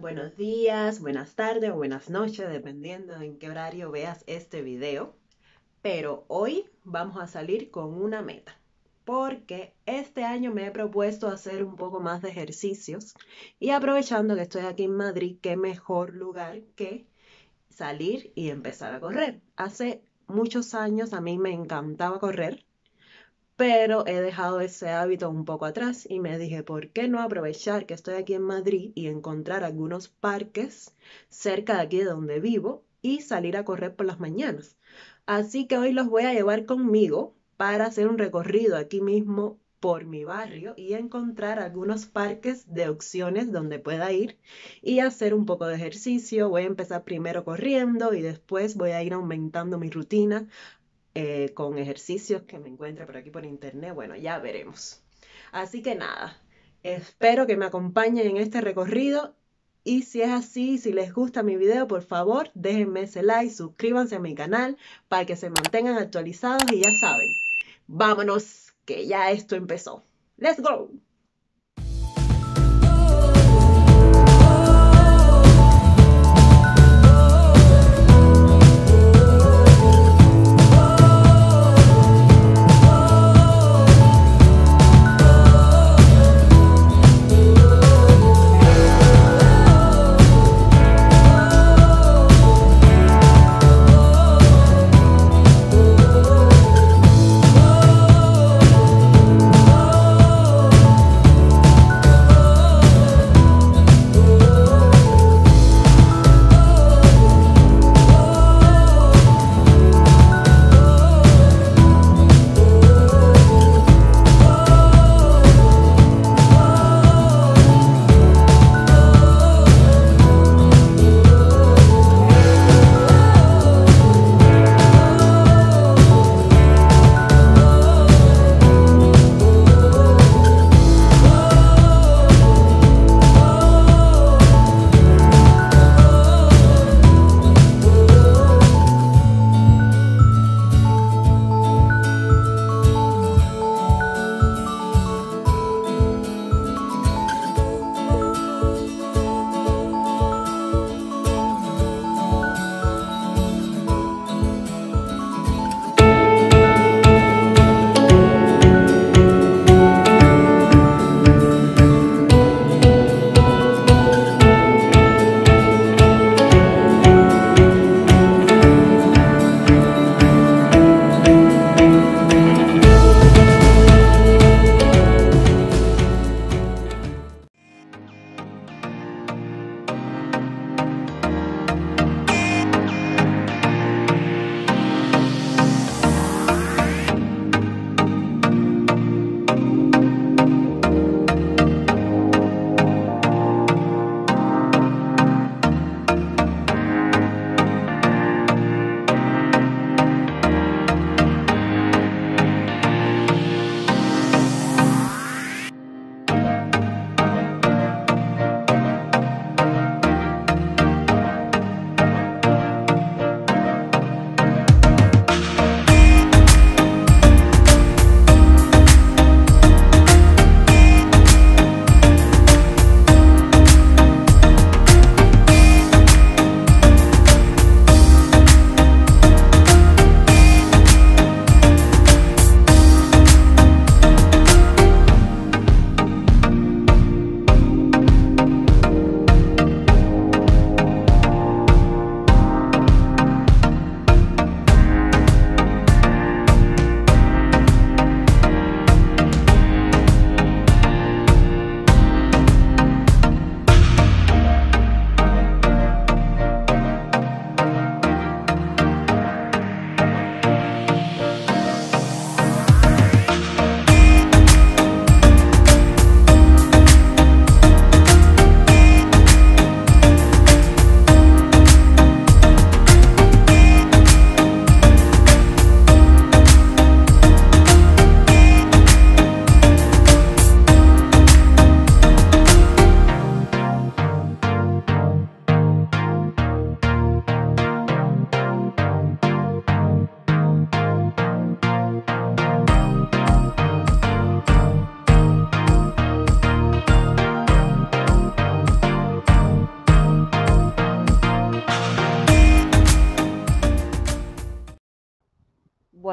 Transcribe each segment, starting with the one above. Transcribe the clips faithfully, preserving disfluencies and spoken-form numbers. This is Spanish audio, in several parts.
Buenos días, buenas tardes o buenas noches, dependiendo en qué horario veas este video. Pero hoy vamos a salir con una meta, porque este año me he propuesto hacer un poco más de ejercicios y aprovechando que estoy aquí en Madrid, qué mejor lugar que salir y empezar a correr. Hace muchos años a mí me encantaba correr, pero he dejado ese hábito un poco atrás y me dije, ¿por qué no aprovechar que estoy aquí en Madrid y encontrar algunos parques cerca de aquí de donde vivo y salir a correr por las mañanas? Así que hoy los voy a llevar conmigo para hacer un recorrido aquí mismo por mi barrio y encontrar algunos parques de opciones donde pueda ir y hacer un poco de ejercicio. Voy a empezar primero corriendo y después voy a ir aumentando mi rutina eh, con ejercicios que me encuentre por aquí por internet. Bueno, ya veremos. Así que nada, espero que me acompañen en este recorrido y si es así, si les gusta mi video, por favor, déjenme ese like, suscríbanse a mi canal para que se mantengan actualizados y ya saben, vámonos, que ya esto empezó. ¡Let's go!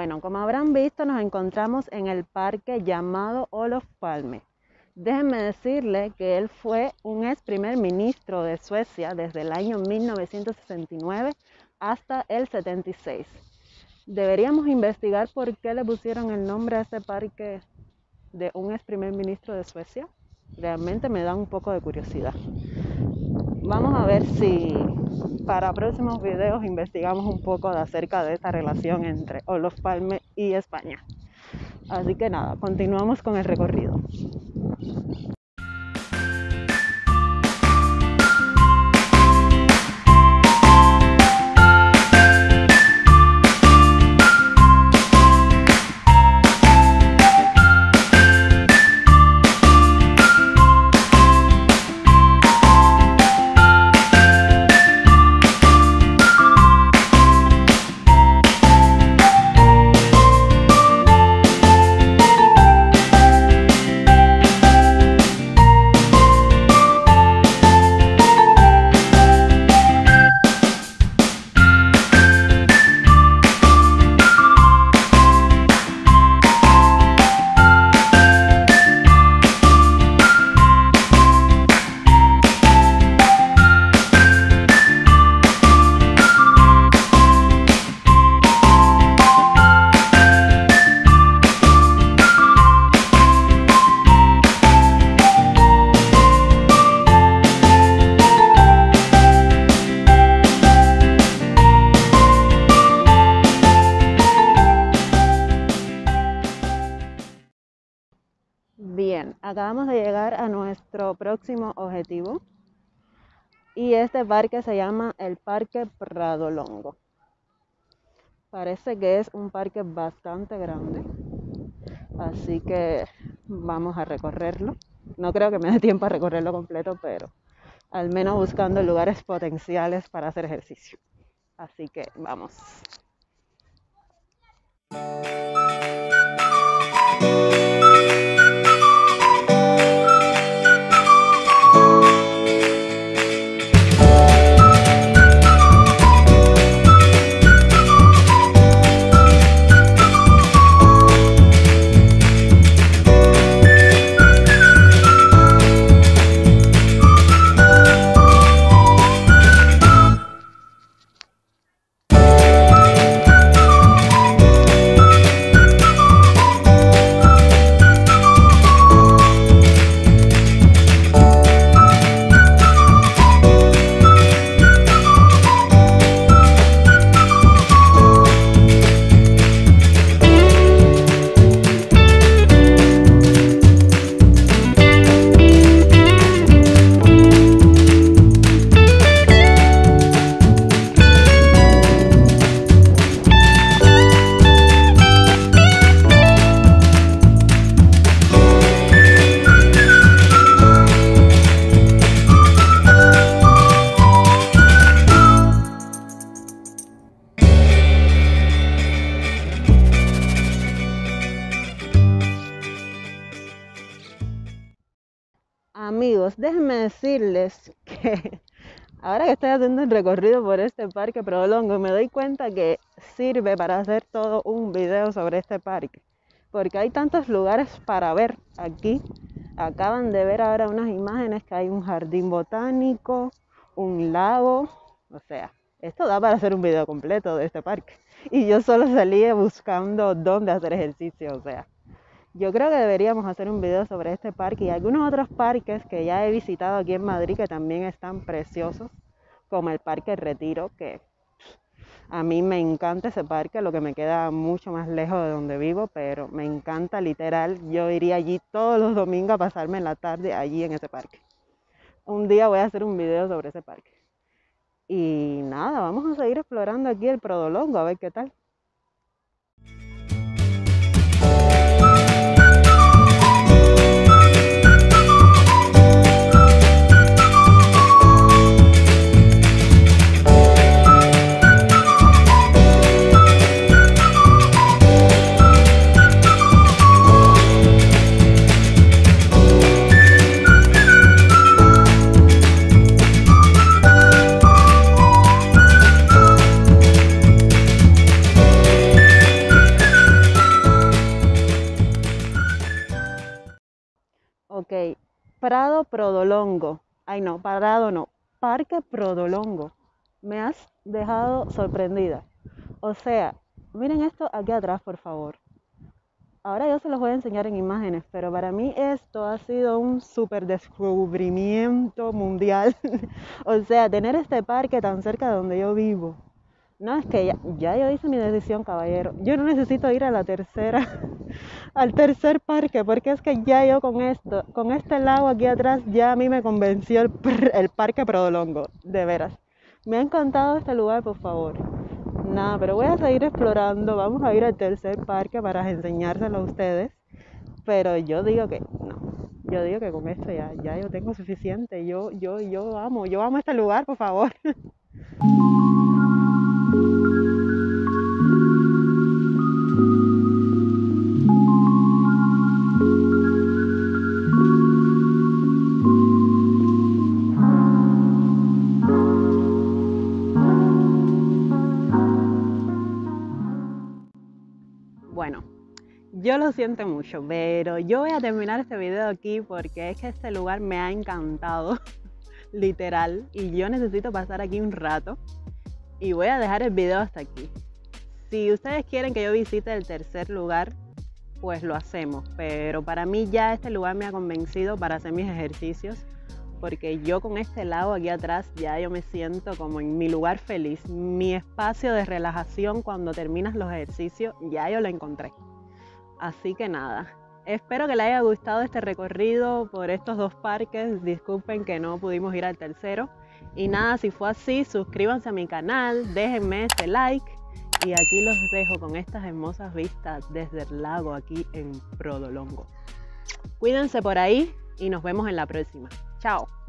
Bueno, como habrán visto, nos encontramos en el parque llamado Olof Palme. Déjenme decirle que él fue un ex primer ministro de Suecia desde el año mil novecientos sesenta y nueve hasta el setenta y seis. Deberíamos investigar por qué le pusieron el nombre a este parque de un ex primer ministro de Suecia. Realmente me da un poco de curiosidad. Vamos a ver si para próximos videos investigamos un poco de acerca de esta relación entre Olof Palme y España. Así que nada, continuamos con el recorrido. Bien, acabamos de llegar a nuestro próximo objetivo y este parque se llama el Parque Pradolongo. Parece que es un parque bastante grande, así que vamos a recorrerlo. No creo que me dé tiempo a recorrerlo completo, pero al menos buscando lugares potenciales para hacer ejercicio. Así que vamos. Amigos, déjenme decirles que ahora que estoy haciendo el recorrido por este parque Pradolongo, me doy cuenta que sirve para hacer todo un video sobre este parque, porque hay tantos lugares para ver aquí. Acaban de ver ahora unas imágenes que hay un jardín botánico, un lago, o sea, esto da para hacer un video completo de este parque. Y yo solo salí buscando dónde hacer ejercicio, o sea. Yo creo que deberíamos hacer un video sobre este parque y algunos otros parques que ya he visitado aquí en Madrid que también están preciosos, como el Parque Retiro, que a mí me encanta ese parque, lo que me queda mucho más lejos de donde vivo, pero me encanta literal. Yo iría allí todos los domingos a pasarme la tarde allí en ese parque. Un día voy a hacer un video sobre ese parque. Y nada, vamos a seguir explorando aquí el Pradolongo a ver qué tal. Ok, Prado Prodolongo. Ay no, Prado no. Parque Prodolongo. Me has dejado sorprendida. O sea, miren esto aquí atrás, por favor. Ahora yo se los voy a enseñar en imágenes, pero para mí esto ha sido un súper descubrimiento mundial. O sea, tener este parque tan cerca de donde yo vivo. No, es que ya, ya yo hice mi decisión, caballero. Yo no necesito ir a la tercera, al tercer parque, porque es que ya yo con esto, con este lago aquí atrás, ya a mí me convenció el, el Parque Prodolongo, de veras. Me ha encantado este lugar, por favor. Nada, pero voy a seguir explorando. Vamos a ir al tercer parque para enseñárselo a ustedes. Pero yo digo que no. Yo digo que con esto ya, ya yo tengo suficiente. Yo, yo, yo amo, yo amo este lugar, por favor. Bueno, yo lo siento mucho, pero yo voy a terminar este video aquí porque es que este lugar me ha encantado, literal, y yo necesito pasar aquí un rato y voy a dejar el video hasta aquí. Si ustedes quieren que yo visite el tercer lugar, pues lo hacemos, pero para mí ya este lugar me ha convencido para hacer mis ejercicios, porque yo con este lago aquí atrás ya yo me siento como en mi lugar feliz, mi espacio de relajación cuando terminas los ejercicios, ya yo lo encontré. Así que nada, espero que les haya gustado este recorrido por estos dos parques. Disculpen que no pudimos ir al tercero. Y nada, si fue así, suscríbanse a mi canal, déjenme ese like. Y aquí los dejo con estas hermosas vistas desde el lago aquí en Prodolongo. Cuídense por ahí y nos vemos en la próxima. Chao.